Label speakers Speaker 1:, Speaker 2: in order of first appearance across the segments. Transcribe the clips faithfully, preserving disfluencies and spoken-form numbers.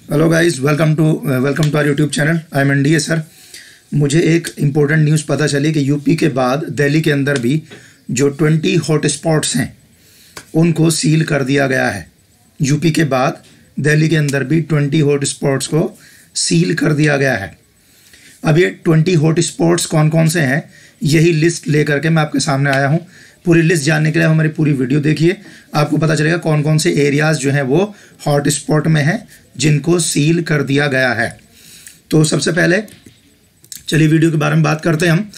Speaker 1: Hello guys, welcome to welcome to our YouTube channel. I am NDA sir. मुझे एक important news पता चली कि यूपी के बाद दिल्ली के अंदर भी जो बीस हॉट स्पॉट्स हैं उनको सील कर दिया गया है। यूपी के बाद दिल्ली के अंदर भी बीस हॉट स्पॉट्स को सील कर दिया गया है। अब ये बीस हॉट स्पॉट्स कौन कौन से हैं, यही लिस्ट लेकर के मैं आपके सामने आया हूँ। पूरी लिस्ट जानने के लिए हमारी पूरी वीडियो देखिए, आपको पता चलेगा कौन कौन से एरियाज़ जो हैं वो हॉट स्पॉट में हैं जिनको सील कर दिया गया है। तो सबसे पहले चलिए वीडियो के बारे में बात करते हैं हम।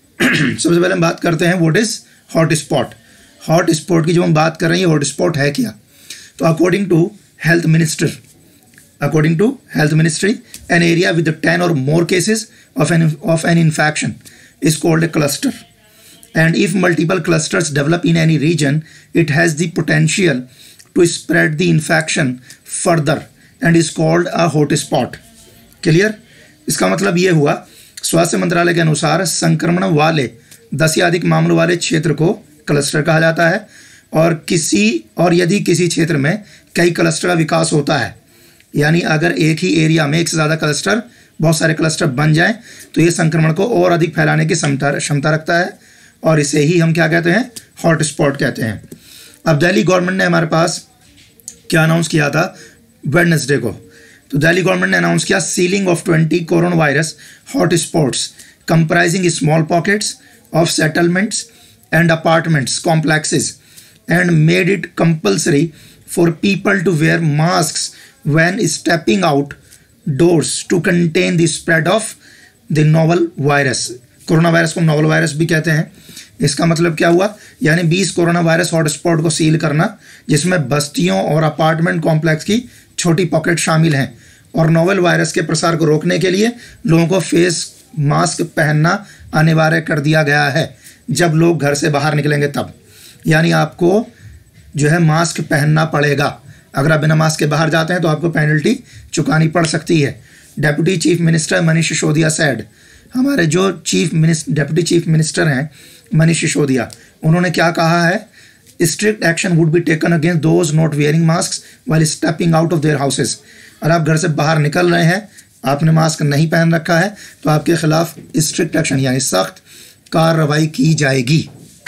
Speaker 1: सबसे पहले हम बात करते हैं what is hot spot. Hot spot की जो हम बात कर रहे हैं, हॉट स्पॉट है क्या? तो according to health minister according to health ministry an area with ten or more cases of an of an infection is called a cluster, and if multiple clusters develop in any region it has the potential to spread the infection further and is called a hot spot. Clear? इसका मतलब ये हुआ, स्वास्थ्य मंत्रालय के अनुसार संक्रमण वाले दस या अधिक मामलों वाले क्षेत्र को क्लस्टर कहा जाता है, और किसी और यदि किसी क्षेत्र में कई क्लस्टर का विकास होता है, यानी अगर एक ही एरिया में एक से ज़्यादा क्लस्टर बहुत सारे क्लस्टर बन जाएं तो ये संक्रमण को और अधिक फैलाने की क्षमता क्षमता रखता है, और इसे ही हम क्या कहते हैं? हॉट स्पॉट कहते हैं। अब दिल्ली गवर्नमेंट ने हमारे पास क्या अनाउंस किया था वेडनेसडे को? तो दिल्ली गवर्नमेंट ने अनाउंस किया sealing off twenty corona virus hot spots comprising small pockets of settlements and apartments complexes and made it compulsory for people to wear masks when stepping out doors to contain the spread of the novel virus. Corona virus को novel virus भी कहते हैं। इसका मतलब क्या हुआ? यानी बीस कोरोना वायरस हॉटस्पॉट को सील करना, जिसमें बस्तियों और अपार्टमेंट कॉम्प्लेक्स की छोटी पॉकेट शामिल हैं, और नोवल वायरस के प्रसार को रोकने के लिए लोगों को फेस मास्क पहनना अनिवार्य कर दिया गया है जब लोग घर से बाहर निकलेंगे तब। यानी आपको जो है मास्क पहनना पड़ेगा। अगर आप बिना मास्क के बाहर जाते हैं तो आपको पेनल्टी चुकानी पड़ सकती है। Deputy chief minister Manish Sisodia said, हमारे जो chief minister deputy chief minister हैं मनीष सिसोदिया, उन्होंने क्या कहा है? Strict action would be taken against those not wearing mask while stepping out of their houses. और आप घर से बाहर निकल रहे हैं, आपने मास्क नहीं पहन रखा है, तो आपके खिलाफ स्ट्रिक्ट एक्शन यानी सख्त कार्रवाई की जाएगी।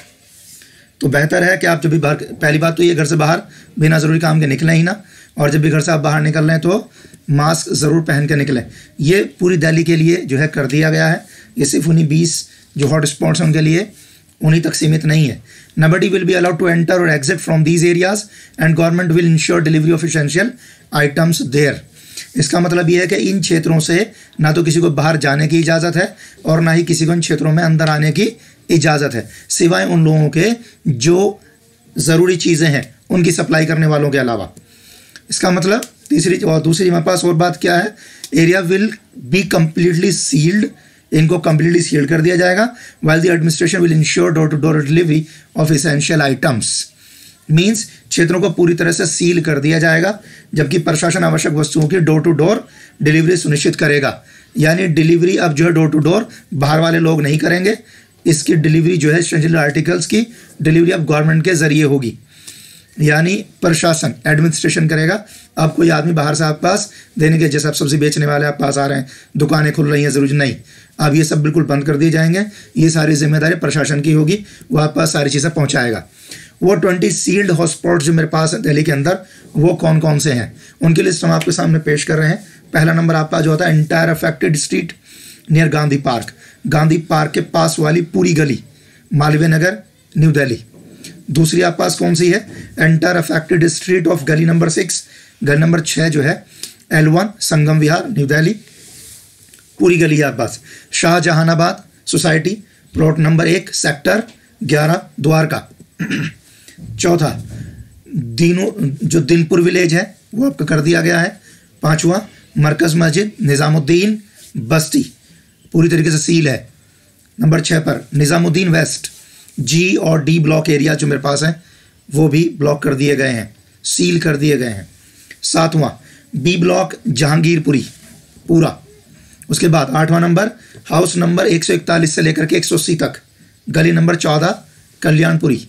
Speaker 1: तो बेहतर है कि आप जब भी बाहर, पहली बात तो ये घर से बाहर बिना ज़रूरी काम के निकलें ही ना, और जब भी घर से आप बाहर निकल रहे हैं तो मास्क ज़रूर पहन के निकलें। ये पूरी दिल्ली के लिए जो है कर दिया गया है। ये सिर्फ उन्हीं बीस जो हॉट स्पॉट्स हैं उनके लिए, उन्हीं तक सीमित नहीं है। Nobody will be allowed to enter or exit from these areas and government will ensure delivery of essential items there. इसका मतलब ये है कि इन क्षेत्रों से ना तो किसी को बाहर जाने की इजाज़त है और ना ही किसी को इन क्षेत्रों में अंदर आने की इजाज़त है, सिवाय उन लोगों के जो ज़रूरी चीज़ें हैं उनकी सप्लाई करने वालों के अलावा। इसका मतलब तीसरी और दूसरी हमारे पास और बात क्या है? Area will be completely sealed, इनको कम्प्लीटली सील्ड कर दिया जाएगा। While the administration will ensure door to door delivery of essential items. Means क्षेत्रों को पूरी तरह से सील कर दिया जाएगा, जबकि प्रशासन आवश्यक वस्तुओं की डोर टू डोर डिलीवरी सुनिश्चित करेगा। यानी डिलीवरी अब जो है डोर टू डोर बाहर वाले लोग नहीं करेंगे, इसकी डिलीवरी जो है एसेंशियल आर्टिकल्स की डिलीवरी अब गवर्नमेंट के जरिए होगी, यानी प्रशासन एडमिनिस्ट्रेशन करेगा। अब कोई आदमी बाहर से आपके पास देने के, जैसे आप सब्जी बेचने वाले आप पास आ रहे हैं, दुकानें खुल रही हैं, ज़रूरी नहीं, अब ये सब बिल्कुल बंद कर दिए जाएंगे। ये सारी जिम्मेदारी प्रशासन की होगी, वो आपके पास सारी चीज़ें पहुंचाएगा। वो ट्वेंटी सील्ड हॉटस्पॉट जो मेरे पास है दिल्ली के अंदर, वो कौन कौन से हैं उनकी लिस्ट हम आपके सामने पेश कर रहे हैं। पहला नंबर आपका जो होता है entire affected street near Gandhi park, Gandhi park के पास वाली पूरी गली, मालवीय नगर, न्यू दिल्ली। दूसरी आप पास कौन सी है? एंटायर अफेक्टेड स्ट्रीट ऑफ गली नंबर सिक्स, गली नंबर छः जो है L one Sangam Vihar, new Delhi, पूरी गली है आप पास। शाहजहानाबाद सोसाइटी, प्लॉट नंबर एक, सेक्टर ग्यारह, द्वारका। चौथा दीनों जो दिनपुर विलेज है वो आपका कर दिया गया है। पांचवा मरकज मस्जिद निज़ामुद्दीन बस्ती, पूरी तरीके से सील है। नंबर छः पर निज़ामुद्दीन वेस्ट, जी और डी ब्लॉक एरिया जो मेरे पास हैं वो भी ब्लॉक कर दिए गए हैं, सील कर दिए गए हैं। सातवां बी ब्लॉक जहांगीरपुरी पूरा। उसके बाद आठवां नंबर हाउस नंबर एक सौ इकतालीस से लेकर के एक सौ अस्सी तक, गली नंबर चौदह, कल्याणपुरी।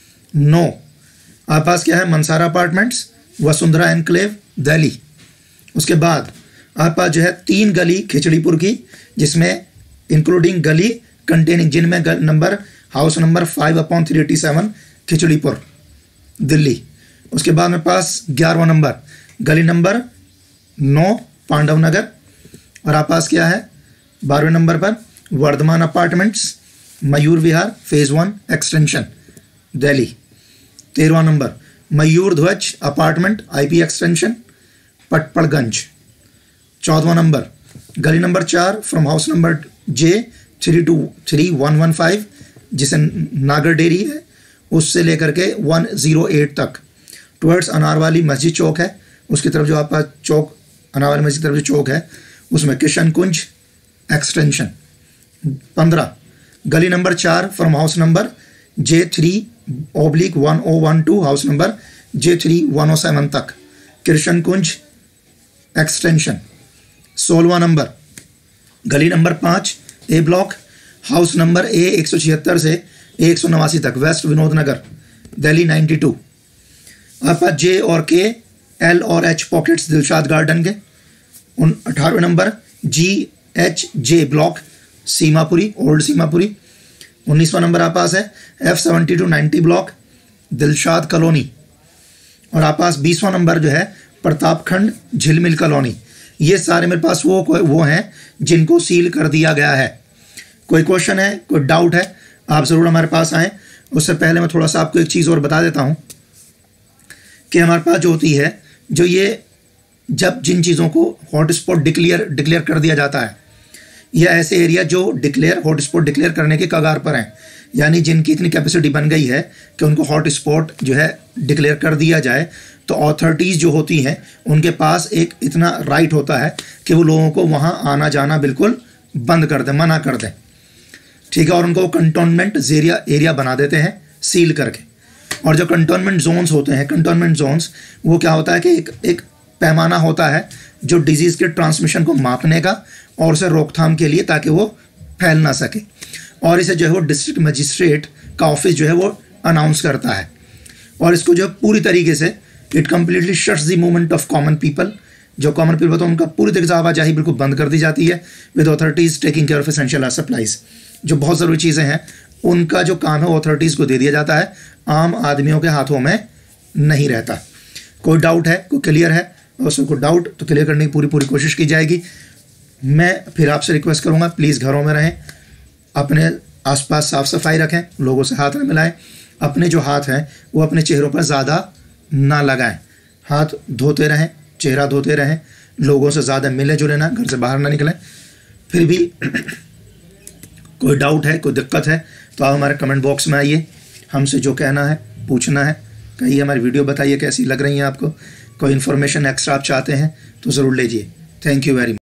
Speaker 1: नौ आपके पास क्या है? Mansara apartments, Vasundhara enclave, Delhi. उसके बाद आपके पास जो है तीन गली खिचड़ीपुर की, जिसमें इंक्लूडिंग गली कंटेनिंग, जिनमें number house number five upon three eighty seven Khichripur Delhi. उसके बाद मेरे पास ग्यारहवां नंबर गली नंबर नौ पांडव नगर, और आप पास क्या है बारहवें नंबर पर Vardhman apartments Mayur Vihar phase one extension Delhi. तेरहवां number Mayur Dhwaj apartment IP extension Patparganj. चौदहवां नंबर गली नंबर चार from house number J three two three one one five, जिसे नागर डेयरी है, उससे लेकर के वन ज़ीरो एट तक टुवर्ड्स अनारवाली मस्जिद चौक है, उसकी तरफ जो आपका चौक अनारवाली मस्जिद की तरफ जो चौक है उसमें किशन कुंज एक्सटेंशन। पंद्रह गली नंबर चार from house number J three oblique one O one two house number J three one O seven तक कृष्ण कुंज एक्सटेंशन। सोलहवां नंबर गली नंबर पाँच A block house number A एक सौ छिहत्तर से ए एक सौ नवासी तक west Vinod Nagar Delhi ninety two. आपका जे और के एल और एच पॉकेट्स दिलशाद गार्डन के। उन अठारहवें number G H J block Seemapuri old Seemapuri. उन्नीसवां नंबर आप पास है F seventy two ninety block Dilshad colony, और आप पास बीसवां नंबर जो है प्रतापखंड झिलमिल कॉलोनी। ये सारे मेरे पास वो वो हैं जिनको सील कर दिया गया है। कोई क्वेश्चन है, कोई डाउट है, आप ज़रूर हमारे पास आएँ। उससे पहले मैं थोड़ा सा आपको एक चीज़ और बता देता हूँ कि हमारे पास जो होती है, जो ये जब जिन चीज़ों को हॉटस्पॉट डिक्लेयर डिक्लेयर कर दिया जाता है, या ऐसे एरिया जो डिक्लेयर हॉटस्पॉट डिक्लेयर करने के कगार पर हैं, यानी जिनकी इतनी कैपेसिटी बन गई है कि उनको हॉटस्पॉट जो है डिक्लेयर कर दिया जाए, तो अथॉरिटीज़ जो होती हैं उनके पास एक इतना राइट होता है कि वो लोगों को वहाँ आना जाना बिल्कुल बंद कर दें, मना कर दें, ठीक है। और उनको कंटोनमेंट एरिया एरिया बना देते हैं सील करके। और जो कंटोनमेंट जोन्स होते हैं, कंटोनमेंट जोन्स वो क्या होता है कि एक एक पैमाना होता है जो डिजीज़ के ट्रांसमिशन को मापने का और उसे रोकथाम के लिए, ताकि वो फैल ना सके। और इसे जो है वो डिस्ट्रिक्ट मजिस्ट्रेट का ऑफिस जो है वो अनाउंस करता है, और इसको जो पूरी तरीके से it completely shuts the movement of common people. जो कॉमन पीपल होता है उनका पूरी तरीके से आवाजाही बिल्कुल बंद कर दी जाती है, with authorities taking care of essential supplies. जो बहुत ज़रूरी चीज़ें हैं उनका जो काम है वो अथॉरिटीज़ को दे दिया जाता है, आम आदमियों के हाथों में नहीं रहता। कोई डाउट है, कोई क्लियर है, उसको कोई डाउट तो क्लियर करने की पूरी पूरी कोशिश की जाएगी। मैं फिर आपसे रिक्वेस्ट करूँगा, प्लीज़ घरों में रहें, अपने आसपास साफ़ सफाई रखें, लोगों से हाथ न मिलाएं, अपने जो हाथ हैं वो अपने चेहरों पर ज़्यादा ना लगाएं, हाथ धोते रहें, चेहरा धोते रहें, लोगों से ज़्यादा मिले जुले ना, घर से बाहर ना निकलें। फिर भी कोई डाउट है, कोई दिक्कत है तो आप हमारे कमेंट बॉक्स में आइए, हमसे जो कहना है पूछना है कहिए। हमारी वीडियो बताइए कैसी लग रही है आपको, कोई इन्फॉर्मेशन एक्स्ट्रा आप चाहते हैं तो ज़रूर लीजिए। Thank you very much.